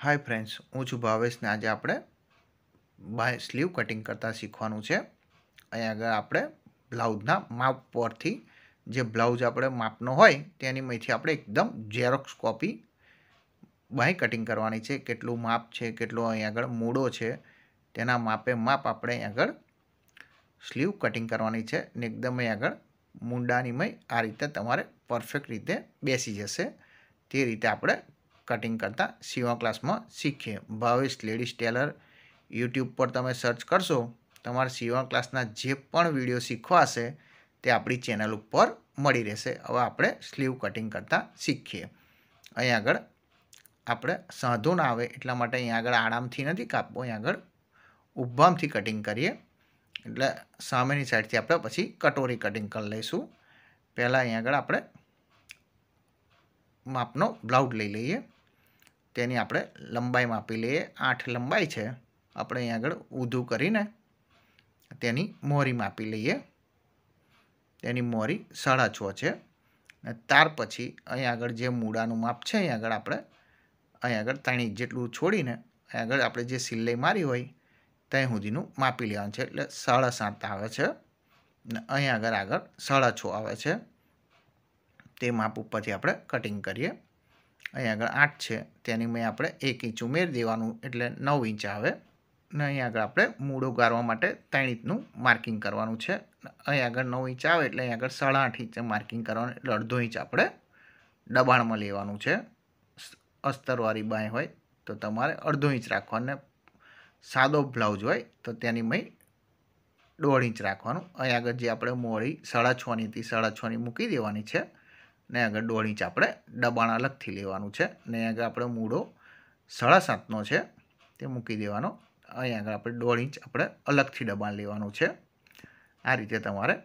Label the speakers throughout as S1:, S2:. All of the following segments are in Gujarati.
S1: हाय फ्रेंड्स, हूँ छूं भावेश ने आज आपणे बाय स्लीव कटिंग करता शीखवानुं छे। अहीं आगळ आपणे ब्लाउजना माप परथी जे ब्लाउज आपणे मापनो होय तेनी मांथी आपणे एकदम झेरोक्स कॉपी बाय कटिंग करवानी छे। केटલું माप छे, केटલો અહીં આગળ મૂડો છે તેના માપે માપ આપણે અહીં આગળ સ્લીવ કટિંગ કરવાની છે ને એકદમ અહીં આગળ મૂંડાનીમય આ રીતે તમારે પરફેક્ટ રીતે બેસી જશે તે રીતે આપણે कटिंग करता सीवा क्लास में शीखीए। भावेश लेडीज टेलर यूट्यूब पर तमे सर्च करशो तमारे सीवा क्लासना जे पण विडियो शीखवा हशे ते आपणी चेनल पर मळी रहेशे। हवे आपणे स्लीव कटिंग करता शीखीए। अहीं आगळ आपणे साधो ना आवे એટલા માટે અહીં આગળ આરામથી નથી કાપવો, અહીં આગળ ઊભામથી કટિંગ કરીએ એટલે સામેની સાઈડથી આપણે પછી કટોરી કટિંગ કરી લઈશું। પહેલાં અહીં આગળ આપણે માપનો બ્લાઉઝ લઈ લઈએ, તેની આપણે લંબાઈ માપી લઈએ। 8 લંબાઈ છે, આપણે અહીં આગળ ઊંધું કરીને તેની મોહરી માપી લઈએ। તેની મોહરી 6.5 છે અને ત્યાર પછી અહીં આગળ જે મૂળાનું માપ છે અહીં આગળ આપણે અહીં આગળ 3 ઇંચ જેટલું છોડીને અહીં આગળ આપણે જે સિલાઈ મારી હોય ત્યાં સુધીનું માપી લેવાનું છે એટલે 7.5 આવે છે અને અહીં આગળ 6.5 આવે છે। તે માપ ઉપરથી આપણે કટિંગ કરીએ। અહીં આગળ 8 છે તેની મેં આપણે 1 ઇંચ ઉમેરી દેવાનું એટલે 9 ઇંચ આવે ને અહીં આગળ આપણે મૂળો ગાળવા માટે 3 ઇંચનું માર્કિંગ કરવાનું છે। અહીં આગળ 9 ઇંચ આવે એટલે અહીં આગળ 8.5 ઇંચ માર્કિંગ કરવાનું એટલે અડધો ઇંચ આપણે દબાણમાં લેવાનું છે। અસ્તરવાળી બાંય હોય તો તમારે અડધો ઇંચ રાખવાનું, સાદો બ્લાઉઝ હોય તો તેની મેં 1.5 ઇંચ રાખવાનું। અહીં આગળ જે આપણે મોહરી 6.5ની હતી 6.5ની મૂકી દેવાની છે ને આગળ 1.5 ઇંચ આપણે દબાણ અલગથી લેવાનું છે ને આગળ આપણે મૂળો 7.5નો છે તે મૂકી દેવાનો। અહીં આગળ આપણે 1.5 ઇંચ આપણે અલગથી દબાણ લેવાનું છે। આ રીતે તમારે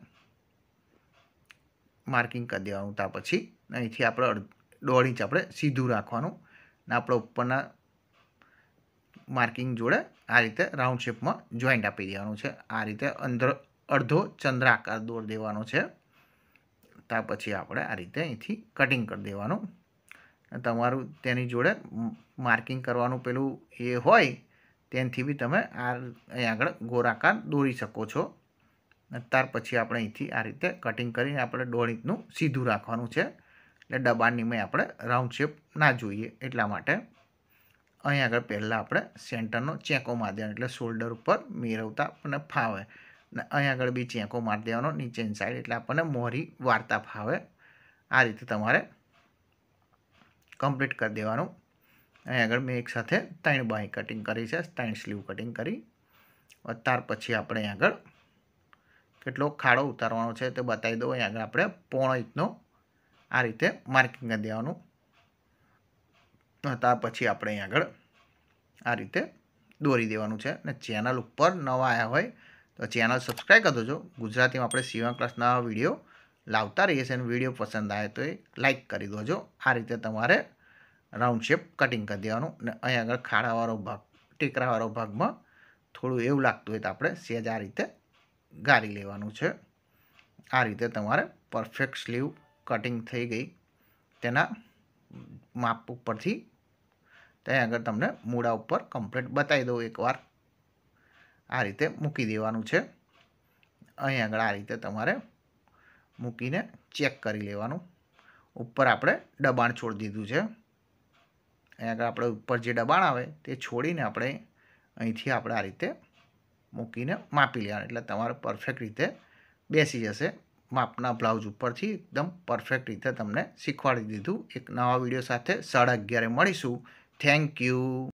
S1: માર્કિંગ કરી દેવાનું। ત્યાર પછી અહીંથી આપણે 1.5 ઇંચ આપણે સીધું રાખવાનું ને આપણે ઉપરના માર્કિંગ જોડે આ રીતે રાઉન્ડ શેપમાં જોઈન્ટ આપી દેવાનું છે। આ રીતે અંદર અડધો ચંદ્ર આકાર દોર દેવાનો છે। ત્યાર પછી આપણે આ રીતે અહીંથી કટિંગ કરી દેવાનું। તમારું તેની જોડે માર્કિંગ કરવાનું પેલું એ હોય તેનાથી બી તમે આ અહીં આગળ ગોળાકાર દોરી શકો છો। ત્યાર પછી આપણે અહીંથી આ રીતે કટિંગ કરીને આપણે 1.5 ઇંચનું સીધું રાખવાનું છે એટલે દબાણની મેં આપણે રાઉન્ડ શેપ ના જોઈએ એટલા માટે। અહીં આગળ પહેલાં આપણે સેન્ટરનો ચેકો મારી દેવાનો એટલે શોલ્ડર ઉપર મેળવતા આપણને ફાવે ને અહીં આગળ બી ચેકો મારી દેવાનો નીચેની સાઈડ એટલે આપણને મોહરી વાળતા ફાવે। આ રીતે તમારે કમ્પ્લીટ કરી દેવાનું। અહીં આગળ મેં એક સાથે 3 બાય કટિંગ કરી છે, 3 સ્લીવ કટિંગ કરી। ત્યાર પછી આપણે અહીં આગળ કેટલો ખાડો ઉતારવાનો છે તે બતાવી દઉં। અહીં આગળ આપણે 0.5 ઇંચનો આ રીતે માર્કિંગ કરી દેવાનું। ત્યાર પછી આપણે અહીં આગળ આ રીતે દોરી દેવાનું છે અને ચેનલ ઉપર નવા આવ્યા હોય તો ચેનલ સબસ્ક્રાઈબ કરી દેજો। ગુજરાતીમાં આપણે સીવા ક્લાસના વિડીયો લાવતા રહીએ છીએ અને વિડીયો પસંદ આવે તો એ લાઈક કરી દેજો। આ રીતે તમારે રાઉન્ડ શેપ કટિંગ કરી દેવાનું અને અહીં આગળ ખાડાવાળો ભાગ ટેકરાવાળો ભાગમાં થોડું એવું લાગતું હોય તો આપણે સહેજ આ રીતે ગાળી લેવાનું છે। આ રીતે તમારે પરફેક્ટ સ્લીવ કટિંગ થઈ ગઈ તેના માપ ઉપરથી ત્યાં આગળ તમને મૂળા ઉપર કમ્પ્લીટ બતાવી દઉં એકવાર। આ રીતે મૂકી દેવાનું છે। અહીં આગળ આ રીતે તમારે મૂકીને ચેક કરી લેવાનું। ઉપર આપણે દબાણ છોડી દીધું છે, અહીં આગળ આપણે ઉપર જે દબાણ આવે તે છોડીને આપણે અહીંથી આપણે આ રીતે મૂકીને માપી લેવાનું એટલે તમારે પરફેક્ટ રીતે બેસી જશે। માપના બ્લાઉઝ ઉપરથી એકદમ પરફેક્ટ રીતે તમને શીખવાડી દીધું। એક નવા વિડીયો સાથે 11:30 મળીશું। Thank you.